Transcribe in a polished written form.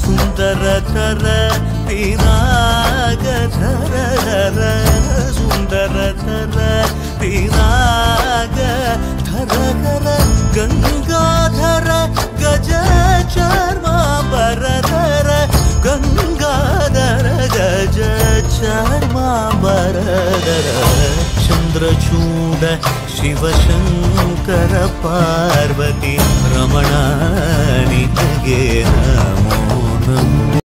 सुन्दरतर पिनागधर सुन्दरतर पिनागधर गंगाधर गज चर्मांबरधर गंगाधर गज चर्मांबरधर चंद्रचूड शिवशंकर पार्वती रमण नितगे नमो नमो।